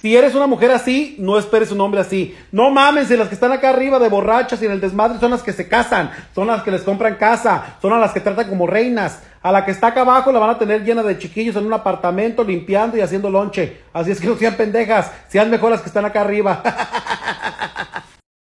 Si eres una mujer así, no esperes un hombre así. No mames, si las que están acá arriba de borrachas y en el desmadre son las que se casan, son las que les compran casa, son a las que tratan como reinas. A la que está acá abajo la van a tener llena de chiquillos en un apartamento, limpiando y haciendo lonche. Así es que no sean pendejas, sean mejor las que están acá arriba.